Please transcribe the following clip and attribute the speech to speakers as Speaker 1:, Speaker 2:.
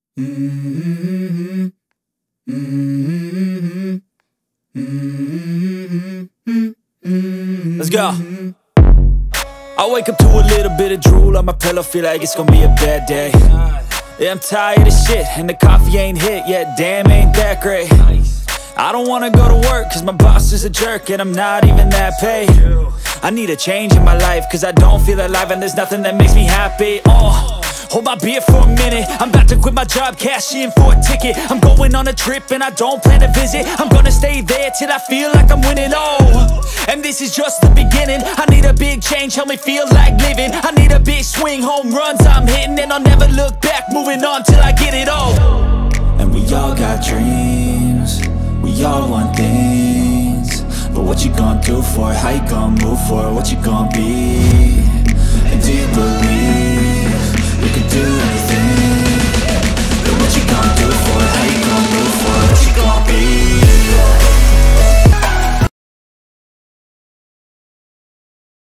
Speaker 1: Mm-hmm. Mm-hmm. Mm-hmm. Let's go. I wake up to a little bit of drool on my pillow, feel like it's gonna be a bad day. Yeah, I'm tired of shit, and the coffee ain't hit yet, damn, ain't that great. I don't wanna go to work, cause my boss is a jerk, and I'm not even that paid. I need a change in my life, cause I don't feel alive, and there's nothing that makes me happy. Hold my beer for a minute, I'm about to quit my job, cash in for a ticket. I'm going on a trip and I don't plan to visit. I'm gonna stay there till I feel like I'm winning, and this is just the beginning. I need a big change, help me feel like living. I need a big swing, home runs I'm hitting, and I'll never look back, moving on till I get it all. And we all got dreams, we all want things, but what you gonna do for it? How you gonna move for it? What you gonna be? And do you believe you can do anything?